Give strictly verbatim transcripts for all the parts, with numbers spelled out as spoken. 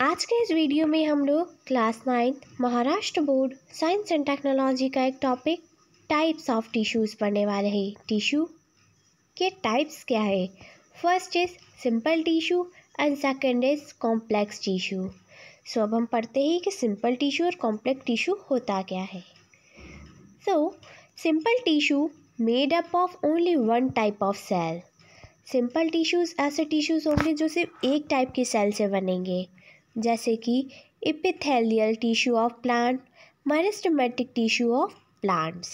आज के इस वीडियो में हम लोग class ninth Maharashtra board science and technology का एक टॉपिक टाइप्स ऑफ टिश्यूज़ पढ़ने वाले हैं। टिश्यू के टाइप्स क्या है? First is simple tissue and second is complex tissue. So अब हम पढ़ते हैं कि सिंपल टिश्यू और कॉम्प्लेक्स टिश्यू होता क्या है। So simple tissue made up of only one type of cell. Simple tissues ऐसे टिश्यूज़ होंगे जो सिर्फ एक टाइप की सेल से बनेंगे, जैसे कि epithelial tissue of plant, meristematic tissue of plants.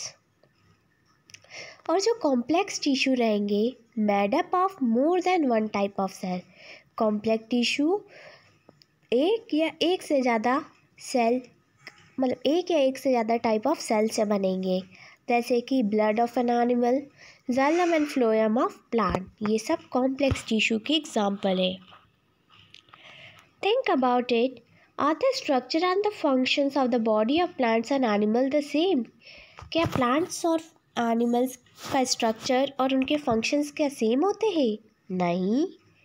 और जो कॉम्प्लेक्स टिश्यू रहेंगे made up of more than one type of cell. Complex tissue एक या एक से ज़्यादा सेल मतलब एक या एक से ज़्यादा टाइप ऑफ सेल से बनेंगे, जैसे कि blood of an animal, xylem and phloem of plant. ये सब कॉम्प्लेक्स टिश्यू की एग्जाम्पल है। Think about it. Are the structure and the functions of the body of plants and animals the same? क्या plants और animals का structure और उनके functions क्या same होते हैं? नहीं.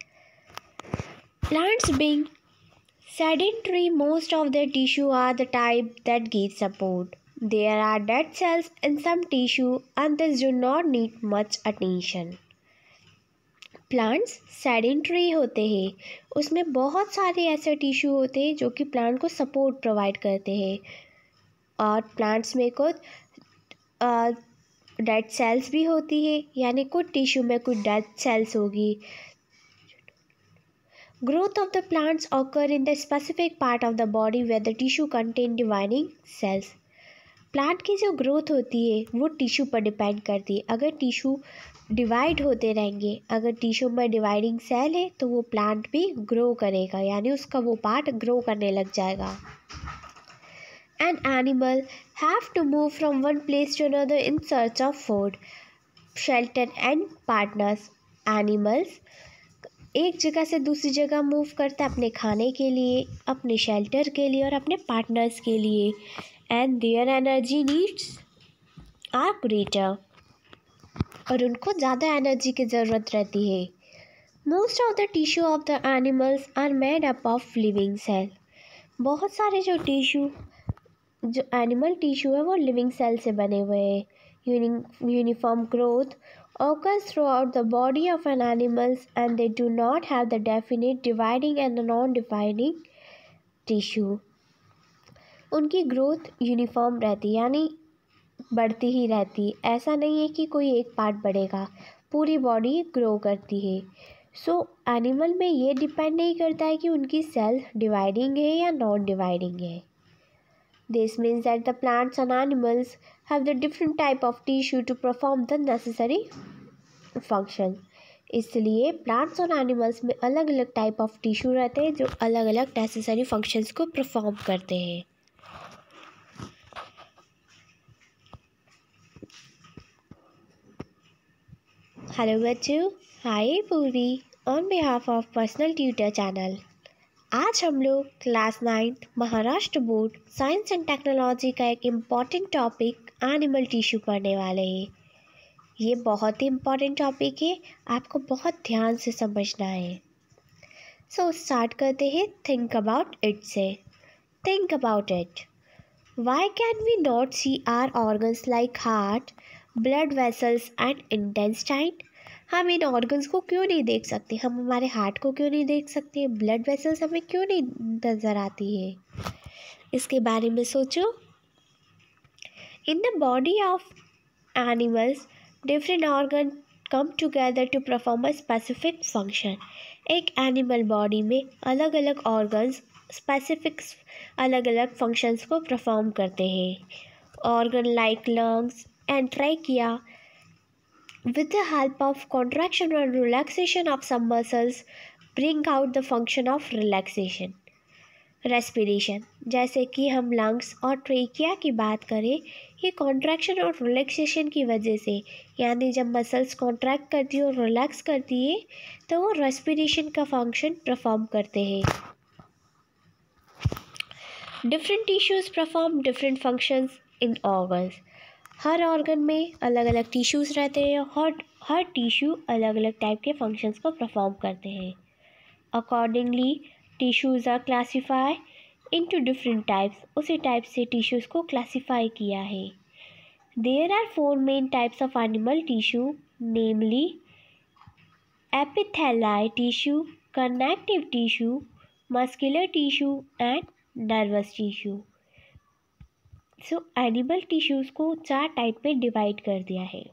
Plants being sedentary, most of their tissue are the type that give support. There are dead cells in some tissue and these do not need much attention. Plants sedentary होते हैं, उसमें बहुत सारे ऐसे टिश्यू होते हैं जो कि प्लांट को सपोर्ट प्रोवाइड करते हैं। और प्लांट्स में कुछ डेड सेल्स भी होती है, यानी कुछ टिश्यू में कुछ डेड सेल्स होगी। Growth of the plants occur in the specific part of the body where the tissue contain dividing cells. Plant की जो ग्रोथ होती है वो टिश्यू पर डिपेंड करती है। अगर टिश्यू डिवाइड होते रहेंगे, अगर टिश्यू में डिवाइडिंग सेल है तो वो प्लांट भी ग्रो करेगा, यानी उसका वो पार्ट ग्रो करने लग जाएगा। An animal have to move from one place to another in search of food, shelter and partners. Animals एक जगह से दूसरी जगह मूव करता है अपने खाने के लिए, अपने शेल्टर के लिए और अपने पार्टनर्स के लिए। And their energy needs are greater, और उनको ज़्यादा एनर्जी की ज़रूरत रहती है। Most of the tissue of the animals are made up of living cell. बहुत सारे जो टिश्यू जो एनिमल टिश्यू है वो लिविंग सेल से बने हुए हैं। Uniform growth occurs throughout the body of an animals and they do not have the definite dividing and non-dividing tissue. उनकी ग्रोथ यूनिफॉर्म रहती है, यानी बढ़ती ही रहती है। ऐसा नहीं है कि कोई एक पार्ट बढ़ेगा, पूरी बॉडी ग्रो करती है। सो so, एनिमल में ये डिपेंड नहीं करता है कि उनकी सेल डिवाइडिंग है या नॉन डिवाइडिंग है। This means that the plants and animals have the different type of tissue to perform the necessary function. इसलिए प्लांट्स और एनिमल्स में अलग अलग टाइप ऑफ टिश्यू रहते हैं जो अलग अलग नेसेसरी फंक्शंस को परफॉर्म करते हैं। हेलो बच्चों, hi Purvi on behalf of personal tutor channel. आज हम लोग class ninth Maharashtra board science and technology का एक इम्पॉर्टेंट टॉपिक एनिमल टिश्यू पढ़ने वाले हैं। ये बहुत ही इम्पॉर्टेंट टॉपिक है, आपको बहुत ध्यान से समझना है। सो so, स्टार्ट करते हैं थिंक अबाउट इट से। Think about it. Why can we not see our organs like heart, blood vessels and intestine? हम इन ऑर्गन्स को क्यों नहीं देख सकते? हम हमारे हार्ट को क्यों नहीं देख सकते? ब्लड वेसल्स हमें क्यों नहीं नज़र आती है? इसके बारे में सोचो। In the body of animals different organ come together to perform a specific function. एक एनिमल बॉडी में अलग अलग ऑर्गन्स स्पेसिफिक अलग अलग फंक्शंस को परफॉर्म करते हैं। Organ like lungs and trachea, with the help of contraction and relaxation of some muscles, bring out the function of relaxation. Respiration, जैसे कि हम लंग्स और ट्रेकिया की बात करें, ये कॉन्ट्रैक्शन और रिलैक्सेशन की वजह से, यानी जब मसल्स कॉन्ट्रैक्ट करती है और रिलैक्स करती है तो वो रेस्पिरेशन का फंक्शन परफॉर्म करते हैं। Different tissues perform different functions in organs. हर ऑर्गन में अलग अलग टिश्यूज़ रहते हैं, हर हर टिश्यू अलग अलग टाइप के फंक्शंस को परफॉर्म करते हैं। Accordingly tissues are classify into different types, उसी टाइप से टिश्यूज़ को क्लासीफाई किया है। There are four main types of animal tissue, namely epithelial tissue, connective tissue, muscular tissue and nervous tissue. So animal tissues को चार type में divide कर दिया है।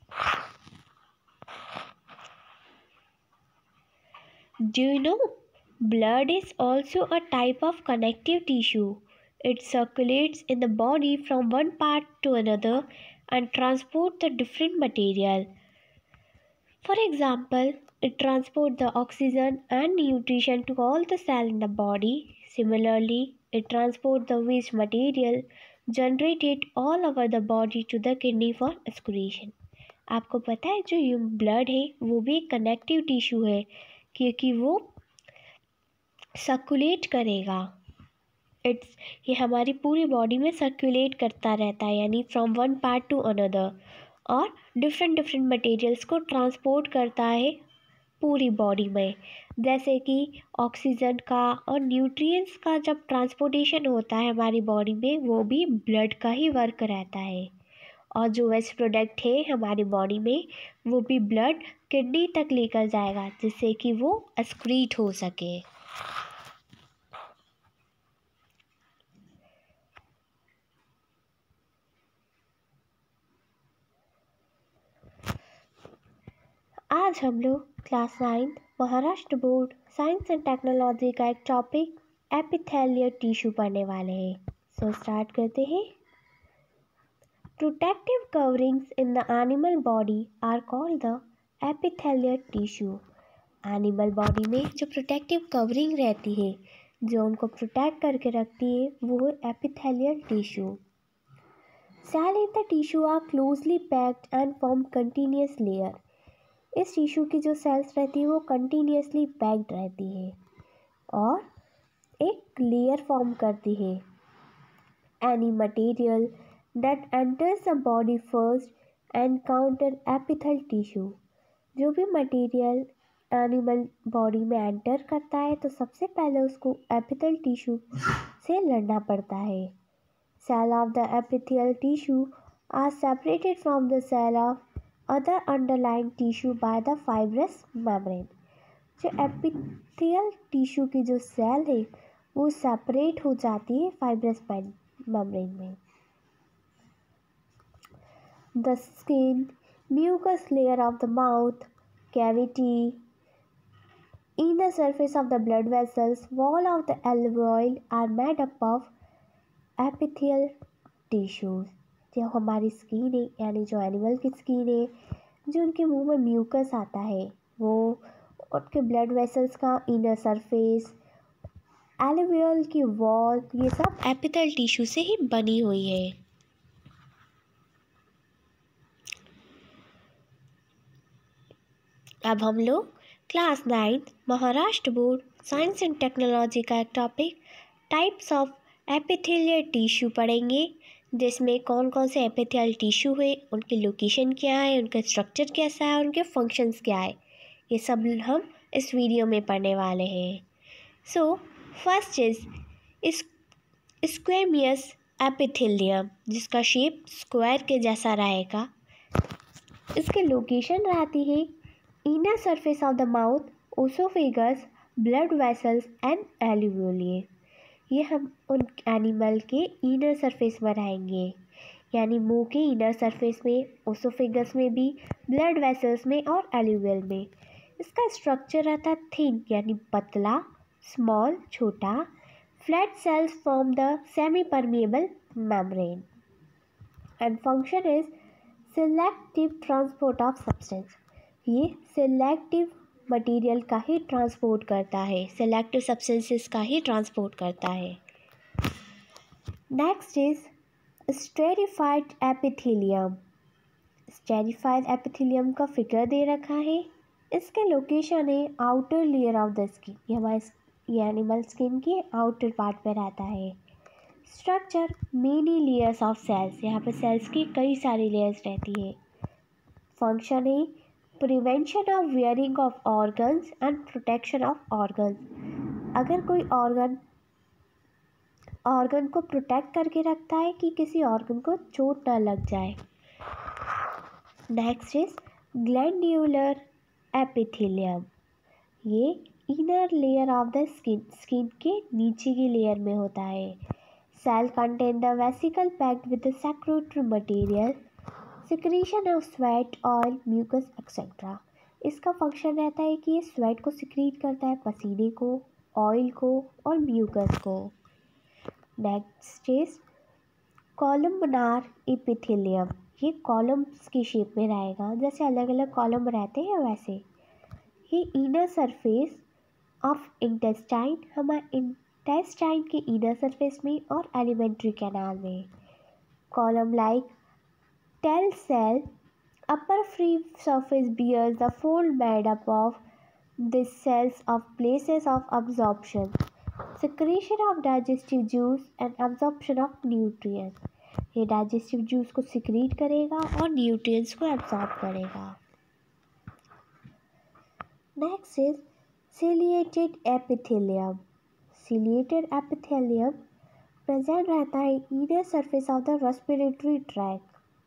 Do you know blood is also a type of connective tissue? It circulates in the body from one part to another and transport the different material. For example, it transports the oxygen and nutrition to all the cells in the body. Similarly, it transports the waste material generated all over the body to the kidney for excretion. आपको पता है जो ये blood है वो भी एक connective tissue है, क्योंकि वो सर्कुलेट करेगा। इट्स ये हमारी पूरी बॉडी में सर्कुलेट करता रहता है, यानी from one part to another, और डिफरेंट डिफरेंट मटेरियल्स को ट्रांसपोर्ट करता है पूरी बॉडी में। जैसे कि ऑक्सीजन का और न्यूट्रिएंट्स का जब ट्रांसपोर्टेशन होता है हमारी बॉडी में, वो भी ब्लड का ही वर्क रहता है। और जो वेस्ट प्रोडक्ट है हमारी बॉडी में वो भी ब्लड किडनी तक लेकर जाएगा, जिससे कि वो एक्सक्रीट हो सके। आज हम लोग class ninth Maharashtra board science and technology का एक टॉपिक एपिथेलियल टिश्यू पढ़ने वाले हैं। सो स्टार्ट करते हैं। Protective coverings in the animal body are called the epithelial tissue. Animal body में जो प्रोटेक्टिव कवरिंग रहती है, जो उनको प्रोटेक्ट करके रखती है, वो है epithelial tissue. Cell in the tissue are closely packed and form continuous layer. इस टिश्यू की जो सेल्स रहती है वो कंटिन्यूसली पैक्ड रहती है और एक लेयर फॉर्म करती है। Any material that enters the body first encounter epithel tissue. जो भी मटेरियल एनिमल बॉडी में एंटर करता है तो सबसे पहले उसको एपिथेल टिश्यू से लड़ना पड़ता है। Cell of the epithel tissue are separated from the cell of other underlying tissue by the fibrous membrane. जो एपिथेलियल टिश्यू की जो सेल है वो सेपरेट हो जाती है फाइब्रस मेम्ब्रेन में। The skin, mucus layer of the mouth cavity, inner surface of the blood vessels, wall of the alveoli are made up of epithelial tissues। जो हमारी स्किन है, यानी जो एनिमल की स्किन है, जो उनके मुंह में म्यूकस आता है, वो उनके ब्लड वेसल्स का इनर सरफेस, एल्वेओल की वॉल, ये सब एपिथेलियल टिश्यू से ही बनी हुई है। अब हम लोग class ninth Maharashtra board science and technology का एक topic types of epithelial tissue पढ़ेंगे, जिसमें कौन कौन से एपिथेलियल टिश्यू है, उनकी लोकेशन क्या है, उनका स्ट्रक्चर कैसा है, उनके फंक्शंस क्या है, ये सब हम इस वीडियो में पढ़ने वाले हैं। So first is squamous epithelium, जिसका शेप स्क्वायर के जैसा रहेगा। इसकी लोकेशन रहती है inner surface of the mouth, oesophagus, blood vessels and alveoli. ये हम उन एनिमल के इनर सरफेस में रहेंगे, यानी मुंह के इनर सरफेस में, ओसोफेगस में भी, ब्लड वेसल्स में और एल्वेओल में। इसका स्ट्रक्चर रहता है थिन, यानी पतला, स्मॉल छोटा, flat cells form the semi permeable membrane and function is selective transport of substance. ये सिलेक्टिव मटेरियल का ही ट्रांसपोर्ट करता है, सिलेक्टिव सब्सटेंसेस का ही ट्रांसपोर्ट करता है। Next is stratified epithelium. Stratified epithelium का फिगर दे रखा है। इसके लोकेशन है outer layer of the skin. ये हमारे ये एनिमल स्किन के आउटर पार्ट पे रहता है। Structure many layers of cells, यहाँ पे सेल्स की कई सारी लेयर्स रहती है। फंक्शन है prevention of wearing of organs and protection of organs. अगर कोई ऑर्गन ऑर्गन को प्रोटेक्ट करके रखता है कि किसी ऑर्गन को चोट न लग जाए। Next is glandular epithelium. ये inner layer of the skin skin के नीचे की लेयर में होता है। Cell contain the vesicle packed with the secretory material, secretion of sweat, oil, mucus etcetera. इसका फंक्शन रहता है कि ये स्वेट को सिक्रीट करता है, पसीने को, ऑयल को और म्यूकस को। Next is columnar epithelium. ये कॉलम्स की शेप में रहेगा, जैसे अलग अलग कॉलम रहते हैं वैसे। ये इनर सरफेस ऑफ इंटेस्टाइन, हमारे इंटेस्टाइन के इनर सरफेस में और एलिमेंट्री कैनाल में। Column like tall cell, upper free surface bears the fold made up of these cells of places of absorption, secretion of digestive juice and absorption of nutrients. ये digestive juice को secrete करेगा और nutrients को absorb करेगा। Next is ciliated epithelium. Ciliated epithelium present रहता है inner surface of the respiratory tract.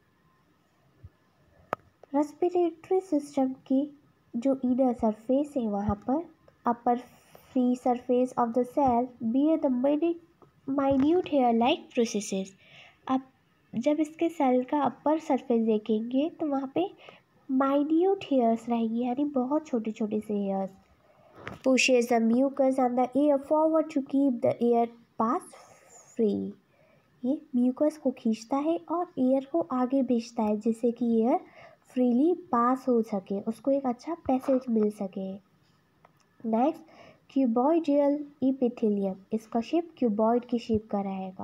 Respiratory system की जो इनर सरफेस है वहाँ पर upper free surface of the cell bear the minute hair like processes. अब जब इसके सेल का अपर सरफेस देखेंगे तो वहाँ पे माइन्यूट हेयर्स रहेंगी, यानी बहुत छोटे छोटे से hairs. Pushes the mucus and the air forward to keep the air pass free. ये म्यूकस को खींचता है और एयर को आगे भेजता है जिससे कि एयर फ्रीली पास हो सके, उसको एक अच्छा पैसेज मिल सके। Next cuboidal epithelium. इसका शेप क्यूबॉइड की शेप का रहेगा।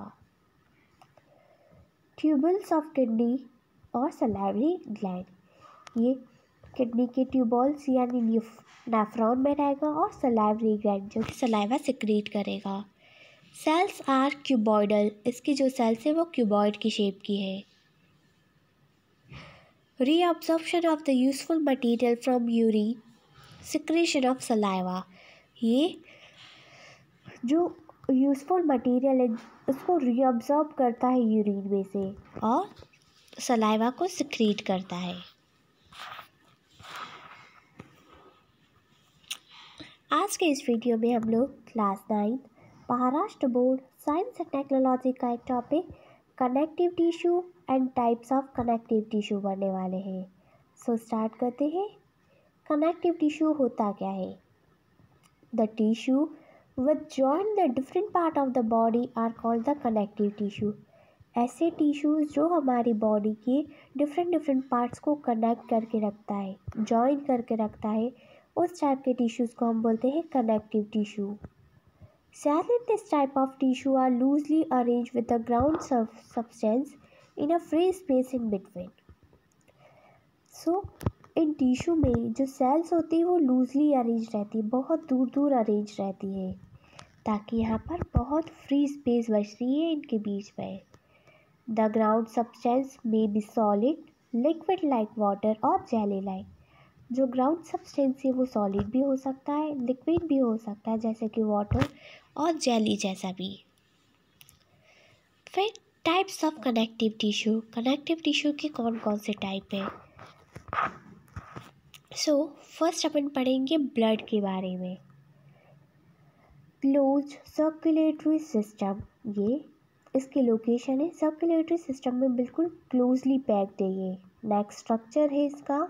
ट्यूबल्स ऑफ किडनी और सलाइवरी ग्लैंड। ये किडनी के ट्यूबल्स यानी नेफ्रॉन में रहेगा और सलाइवरी ग्लैंड जो कि सलाइवा सिक्रीट करेगा। Cells are cuboidal. इसकी जो सेल्स है वो क्यूबॉइड की शेप की है। Reabsorption of the useful material from urine, secretion of saliva. ये जो यूज़फुल मटेरियल है उसको रीअब्जॉर्ब करता है यूरिन में से और सलाइवा को सिक्रीट करता है। आज के इस वीडियो में हम लोग class ninth Maharashtra board science and technology का एक topic connective tissue and types of connective tissue पढ़ने वाले हैं। सो स्टार्ट करते हैं। कनेक्टिव टिश्यू होता क्या है? The tissue which join the different part of the body are called the connective tissue. ऐसे टिश्यूज़ जो हमारी बॉडी के डिफरेंट डिफरेंट पार्ट्स को कनेक्ट करके रखता है, जॉइन करके रखता है, उस टाइप के टिश्यूज़ को हम बोलते हैं connective tissue. Cells in this type of tissue are loosely arranged with the ground substance in a free space in between. So, इन टिश्यू में जो सेल्स होती है वो लूजली अरेंज रहती है, बहुत दूर दूर अरेंज रहती है ताकि यहाँ पर बहुत फ्री स्पेस बच रही है इनके बीच में। The ground substance may be solid, liquid like water और जेली लाइक। जो ग्राउंड सब्सटेंस है वो सॉलिड भी हो सकता है, लिक्विड भी हो सकता है जैसे कि वाटर और जेली जैसा भी। फिर types of connective tissue. Connective tissue के कौन कौन से टाइप हैं? सो फर्स्ट अपन पढ़ेंगे ब्लड के बारे में। क्लोज सर्कुलेटरी सिस्टम, ये इसकी लोकेशन है सर्कुलेटरी सिस्टम में बिल्कुल क्लोजली पैक्ड है ये। नेक्स्ट स्ट्रक्चर है इसका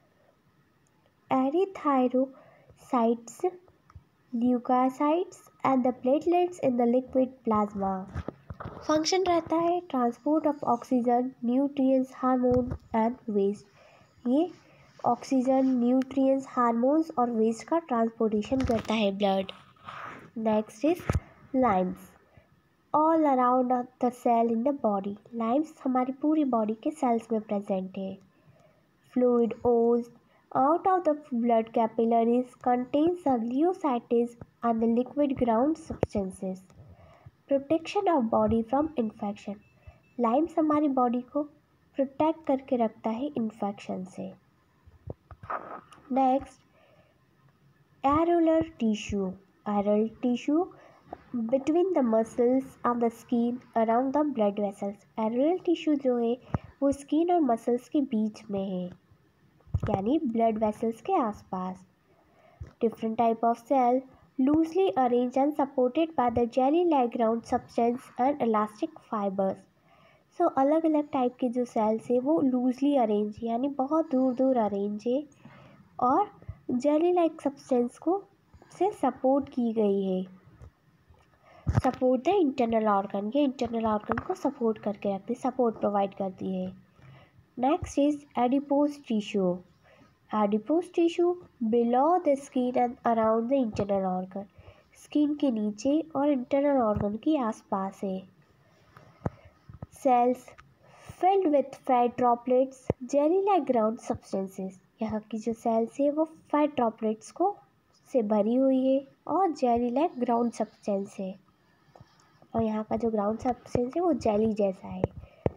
erythrocytes, leucocytes and the platelets in the liquid plasma. Function रहता है transport of oxygen, nutrients, hormone and waste. ये ऑक्सीजन, न्यूट्रिएंट्स, हार्मोन्स और वेस्ट का ट्रांसपोर्टेशन करता है blood. Next is lymph, all around the cell in the body. Lymph हमारी पूरी body के सेल्स में प्रेजेंट है। फ्लूइड ओज out of the blood capillaries contains the leukocytes and the liquid ground substances. Protection of body from infection. Lymph हमारी body को protect करके रखता है इन्फेक्शन से। Next areolar tissue. Areolar tissue between the muscles and the skin around the blood vessels. Areolar tissue जो है वो skin और मसल्स के बीच में है, यानी ब्लड वेसल्स के आसपास। Different type of cell loosely arrange and supported by the jelly like ground substance and elastic fibres. So अलग अलग टाइप के जो सेल्स है वो लूजली अरेंज यानी बहुत दूर दूर अरेंज है और जेली लाइक सब्सटेंस को से सपोर्ट की गई है। सपोर्ट द इंटरनल ऑर्गन, ये इंटरनल ऑर्गन को सपोर्ट करके रखती है, सपोर्ट प्रोवाइड करती है। Next is adipose tissue. Adipose tissue below the skin and around the internal organ, skin के नीचे और इंटरनल ऑर्गन के आसपास है। Cells filled with fat droplets jelly like ground substances, यहाँ की जो सेल्स है वो फैट ड्रॉपलेट्स को से भरी हुई है और जेली लाइक ग्राउंड सब्सटेंस है, और यहाँ का जो ग्राउंड सब्सटेंस है वो जेली जैसा है।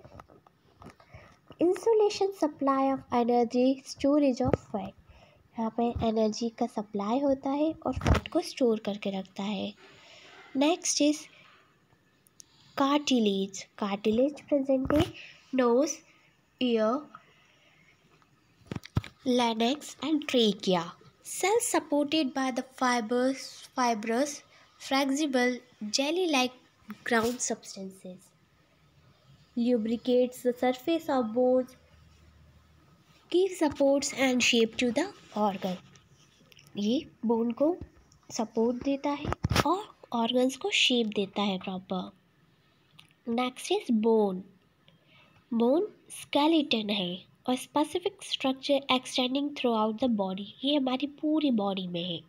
Insulation supply of energy storage of fat, यहाँ पे एनर्जी का सप्लाई होता है और फैट को स्टोर करके रखता है। Next is cartilage. Cartilage present है nose, ear, larynx and trachea. Cells supported by the fibers, fibrous, flexible, jelly-like ground substances. Lubricates the surface of bones, gives supports and shape to the organ. ये bone को support देता है और organs को shape देता है proper. Next is bone. Bone skeleton है और specific structure extending throughout the body, ये हमारी पूरी बॉडी में है।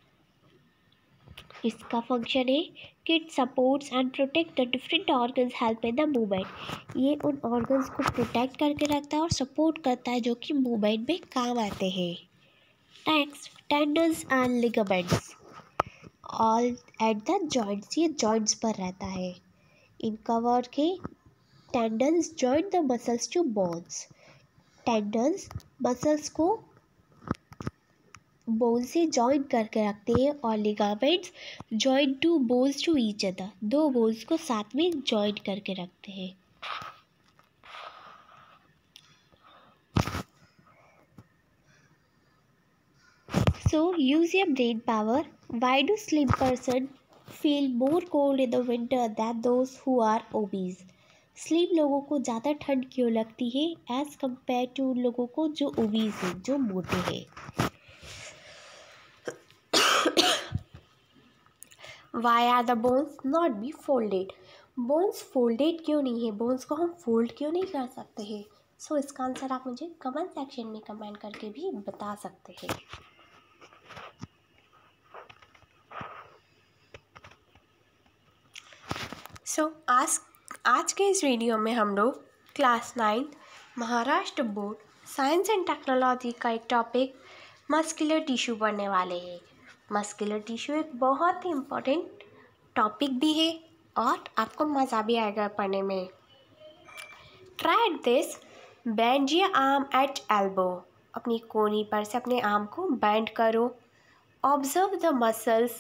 इसका फंक्शन है कि it supports and protect the different organs help in the movement, ये उन ऑर्गन्स को प्रोटेक्ट करके रखता है और सपोर्ट करता है जो कि मूवमेंट में काम आते हैं। Next tendons and ligaments all at the joints, ये जॉइंट्स पर रहता है। इनका वर्क है tendons joint the muscles to bones, tendons muscles को बोन से जॉइन करके रखते हैं और ligaments join to bones to each other, दो बोन्स को साथ में जॉइन करके रखते हैं। So use your brain power. Why do slim person feel more cold in the winter than those who are obese? Slim लोगों को ज़्यादा ठंड क्यों लगती है एज कम्पेयर टू उन लोगों को जो ओबीज हैं, जो मोटे हैं? Why are the bones not be folded? Bones folded क्यों नहीं है? बोन्स को हम फोल्ड क्यों नहीं कर सकते हैं? सो so, इसका आंसर आप मुझे कमेंट सेक्शन में कमेंट करके भी बता सकते हैं। सो so, आज आज के इस वीडियो में हम लोग class ninth Maharashtra board science and technology का एक टॉपिक मस्कुलर टिश्यू पढ़ने वाले हैं। मस्कुलर टिश्यू एक बहुत ही इम्पोर्टेंट टॉपिक भी है और आपको मज़ा भी आएगा पढ़ने में। Try this, bend your arm at elbow, अपनी कोहनी पर से अपने आर्म को बेंड करो। Observe the muscles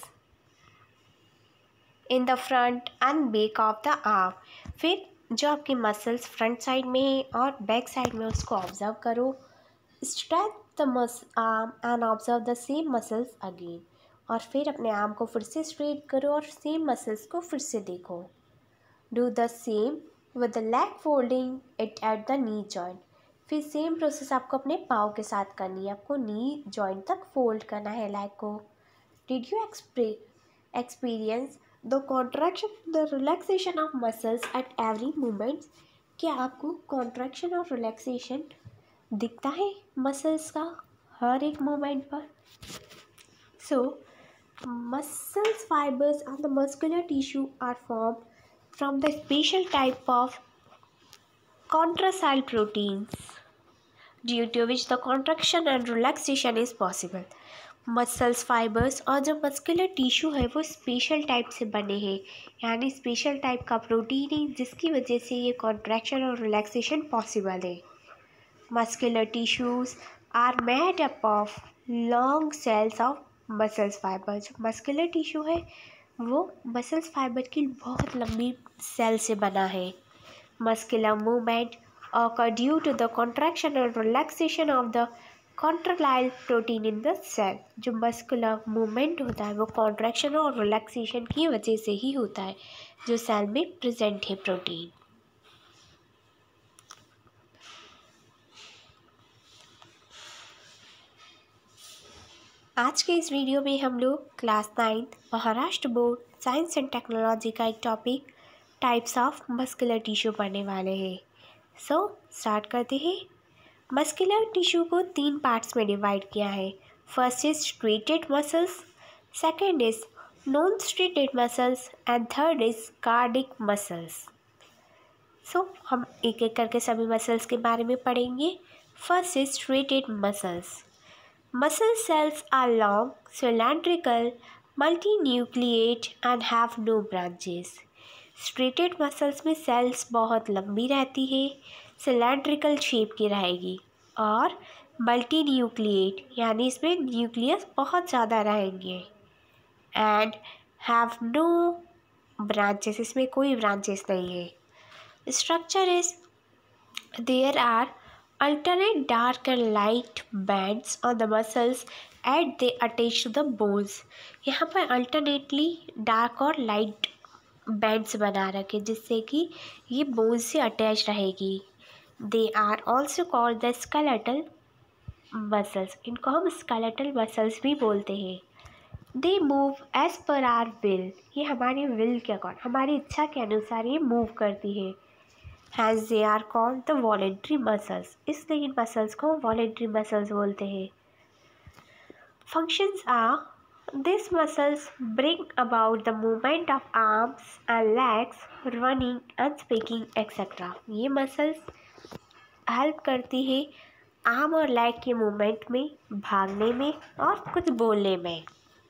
in the front and back of the arm, फिर जो आपकी मसल्स फ्रंट साइड में है और बैक साइड में उसको ऑब्जर्व करो। स्ट्रेच द मस arm and observe the same muscles again, और फिर अपने आर्म को फिर से स्ट्रेट करो और सेम मसल्स को फिर से देखो। Do the same with the leg folding it at the knee joint, फिर सेम प्रोसेस आपको अपने पाँव के साथ करनी है, आपको नी जॉइंट तक फोल्ड करना है लेग को। Did you experience the contraction the relaxation of muscles at every moment, क्या आपको कॉन्ट्रैक्शन और रिलैक्सेशन दिखता है मसल्स का हर एक मोमेंट पर? So muscles fibres and the muscular tissue are formed from the special type of contractile proteins due to which the contraction and relaxation is possible. Muscles fibres और जो muscular tissue है वो special type से बने हैं, यानी special type का protein है जिसकी वजह से ये कॉन्ट्रैक्शन और रिलैक्सेशन पॉसिबल है। Muscular tissues are made up of long cells of muscles fibre, जो मस्कुलर टिश्यू है वो मसल्स फाइबर की बहुत लंबी सेल से बना है। Muscular movement occur due to the contraction and relaxation of the contractile protein in the cell। जो मस्कुलर मूवमेंट होता है वो कॉन्ट्रैक्शन और रिलैक्सेशन की वजह से ही होता है जो सेल में प्रेजेंट है प्रोटीन। आज के इस वीडियो में हम लोग class ninth Maharashtra board science and technology का एक topic types of muscular tissue पढ़ने वाले हैं। सो स्टार्ट करते हैं। मस्कुलर टिश्यू को तीन पार्ट्स में डिवाइड किया है। First is striated muscles, second is non striated muscles and third is cardiac muscles. So हम एक एक करके सभी मसल्स के बारे में पढ़ेंगे। First is striated muscles. Muscle cells are long, cylindrical, multinucleate and have no branches। Striated muscles में cells बहुत लंबी रहती है, cylindrical शेप की रहेगी और multinucleate यानी इसमें न्यूक्लियस बहुत ज़्यादा रहेंगे and have no branches, इसमें कोई branches नहीं है। Structure is there are alternate dark and light bands on the muscles and they attach to the bones। यहाँ पर अल्टरनेटली डार्क और लाइट बैंड्स बना रखे जिससे कि ये बोन्स से अटैच रहेगी। They are also called the skeletal muscles, इनको हम स्केलेटल मसल्स भी बोलते हैं। They move as per our will, ये हमारी विल के अकॉर्डिंग हमारी इच्छा के अनुसार ये मूव करती है। Hence they are called the voluntary muscles, इसलिए इन मसल्स को voluntary muscles बोलते हैं। Functions are these muscles bring about the movement of arms and legs, running and speaking et cetera। ये मसल्स हेल्प करती है आर्म और लेग के मूवमेंट में, भागने में और कुछ बोलने में।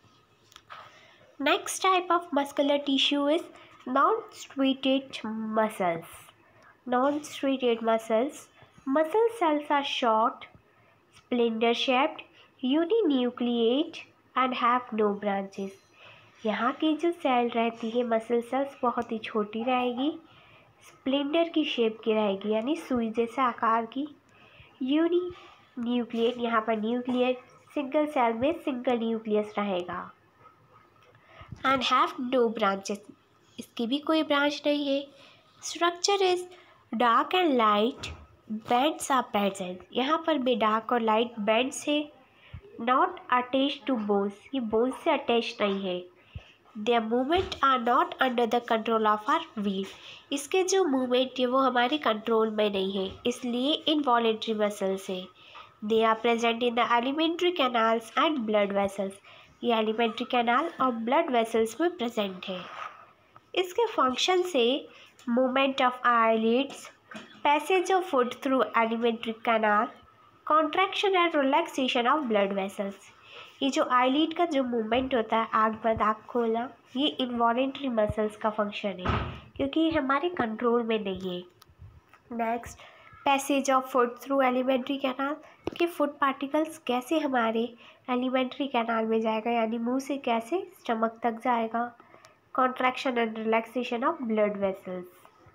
Next type of muscular tissue is non-striated muscles। Non-striated muscles, muscle cells are short, splinter-shaped, uninucleate and have no branches। यहाँ की जो सेल रहती है मसल सेल्स बहुत ही छोटी रहेगी, स्प्लिंटर की शेप की रहेगी यानी सुई जैसे आकार की। यूनिन्यूक्लिएट, यहाँ पर न्यूक्लियस, सिंगल सेल में सिंगल न्यूक्लियस रहेगा। एंड हैव नो ब्रांचेस, इसकी भी कोई ब्रांच नहीं है। Structure is dark and light bands are present, यहाँ पर भी डार्क और लाइट बैंड्स है। नॉट अटैच टू बोन्स, ये बोन्स से अटैच नहीं है। Their movement are not under the control of our will, इसके जो मूवमेंट है वो हमारे कंट्रोल में नहीं है इसलिए इनवॉलेंट्री मसल्स है। They are present in the alimentary canals and blood vessels, ये एलिमेंट्री कैनाल और ब्लड वेसल्स में प्रेजेंट है। इसके फंक्शन से movement of eyelids, passage of food through alimentary canal, contraction and relaxation of blood vessels. ये जो eyelid का जो मूवमेंट होता है, आँख बंद आँख खोलना, ये इनवॉलेंट्री मसल्स का फंक्शन है क्योंकि ये हमारे कंट्रोल में नहीं है। Next, passage of food through alimentary canal, कि फूड पार्टिकल्स कैसे हमारे एलिमेंट्री कैनाल में जाएगा यानी मुंह से कैसे स्टमक तक जाएगा। Contraction and relaxation of blood vessels।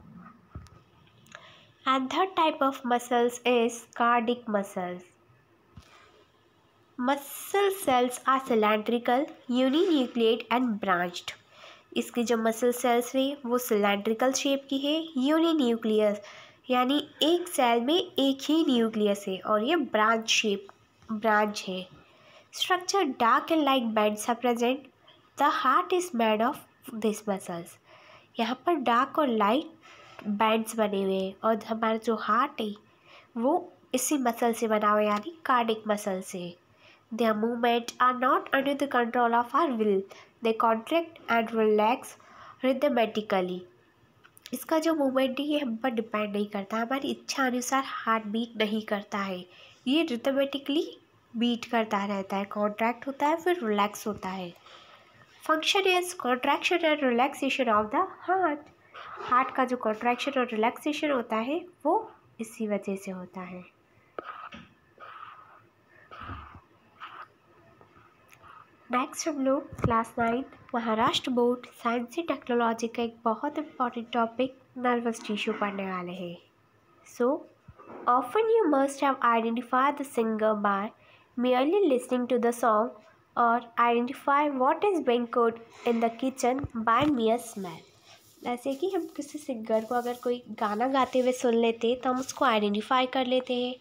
And third type of muscles is cardiac muscles। Muscle cells are cylindrical, uninucleate and branched। इसकी जो मसल सेल्स है वो सिलेंड्रिकल शेप की है, यूनिन्यूक्लियस यानी एक सेल में एक ही न्यूक्लियस है और ये ब्रांच शेप ब्रांच है। Structure dark and light bands are present. The heart is made of this muscles, यहाँ पर डार्क और लाइट बैंड्स बने हुए हैं और हमारा जो हार्ट है वो इसी मसल से बना हुआ है यानी कार्डिक मसल से। Their movement are not under the control of our will, they contract and relax rhythmically. इसका जो मूवमेंट है ये हम पर डिपेंड नहीं करता, हमारी इच्छा अनुसार हार्ट बीट नहीं करता है, ये रिदमेटिकली बीट करता रहता है, कॉन्ट्रैक्ट होता है फिर रिलैक्स होता है। Function is contraction and relaxation of the heart, heart का जो कॉन्ट्रैक्शन और रिलैक्सेशन होता है वो इसी वजह से होता है। नेक्स्ट हम लोग class ninth Maharashtra board science and technology का एक बहुत इंपॉर्टेंट टॉपिक नर्वस टिश्यू पढ़ने वाले हैं। So often you must have identified the singer by merely listening to the song or identify what is being cooked in the kitchen by mere smell। जैसे कि हम किसी सिंगर को अगर कोई गाना गाते हुए सुन लेते तो हम उसको आइडेंटिफाई कर लेते हैं,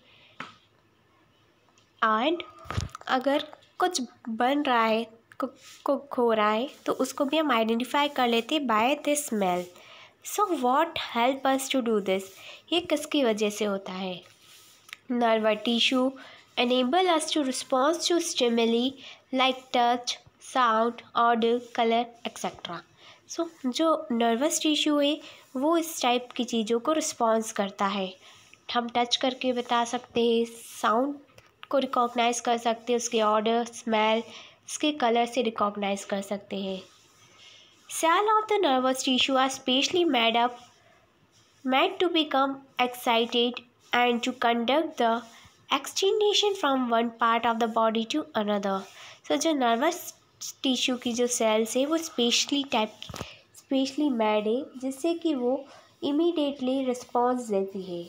एंड अगर कुछ बन रहा है, कुक कुक हो रहा है तो उसको भी हम आइडेंटिफाई कर लेते हैं by the smell. So what help us to do this, ये किसकी वजह से होता है? Nervous tissue enable us to respond to stimuli like touch, sound, odor, color, et cetera। So जो नर्वस टिश्यू है वो इस टाइप की चीज़ों को रिस्पॉन्स करता है। हम टच करके बता सकते हैं, साउंड को रिकॉग्नाइज कर सकते हैं, उसके ऑर्डर, स्मेल, उसके कलर से रिकॉग्नाइज कर सकते हैं। Cell of the nervous tissue are specially made up made to become excited and to conduct the extension from one part of the body to another. So जो nervous tissue की जो sales है वो specially type specially made है जिससे कि वो immediately response देती है।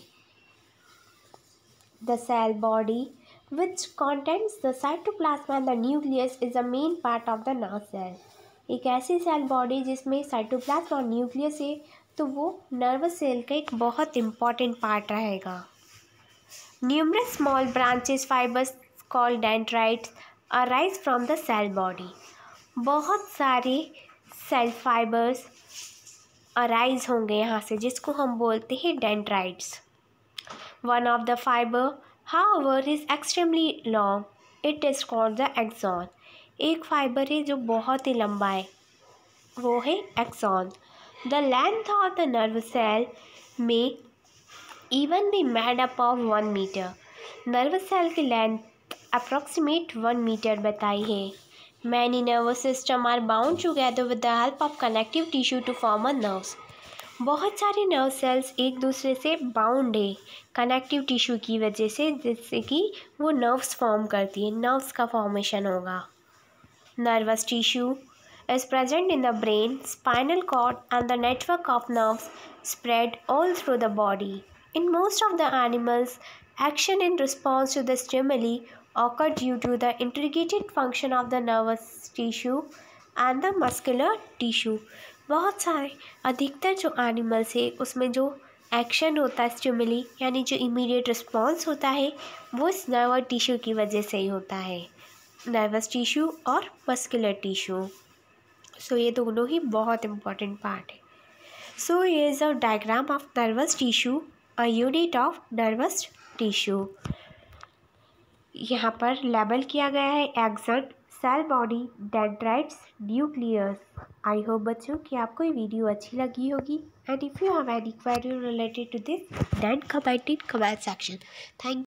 The cell body which contains the cytoplasm and the nucleus is a main part of the nerve cell. एक ऐसी सेल बॉडी जिसमें साइटोप्लाज्म और न्यूक्लियस है तो वो नर्वस सेल का एक बहुत इम्पॉर्टेंट पार्ट रहेगा। Numerous small branches fibers called dendrites arise from the cell body। बहुत सारे सेल फाइबर्स अराइज होंगे यहाँ से जिसको हम बोलते हैं dendrites. One of the fibre however is extremely long, it is called the axon। एक फाइबर है जो बहुत ही लंबा है, वो है axon. The length of the nerve cell में even be made up of one metre. Nervous cell की लेंथ अप्रॉक्सीमेट वन मीटर बताई है। Many nervous system are bound together with the help of connective tissue to form a nerves. बहुत सारे nerve cells एक दूसरे से bound है connective tissue की वजह से, जिससे कि वो नर्व्स फॉर्म करती है, नर्व्स का फॉर्मेशन होगा। Nervous tissue is present in the brain, spinal cord and the network of nerves spread all through the body। In most of the animals, action in response to the stimuli occur due to the integrated function of the nervous tissue and the muscular tissue। बहुत सारे अधिकतर जो animals है उसमें जो action होता है stimuli यानी जो इमीडिएट रिस्पॉन्स होता है वो इस नर्वस टिश्यू की वजह से ही होता है, नर्वस टिश्यू और मस्कुलर टिश्यू। सो ये दोनों ही बहुत इम्पॉर्टेंट पार्ट है। सो ये is a diagram of nervous tissue, a unit of nervous tissue. यहाँ पर लेबल किया गया है axon, cell body, dendrites, nucleus. I hope बच्चों कि आपको ये वीडियो अच्छी लगी होगी, and if you have any query related to this then comment in comment section. Thank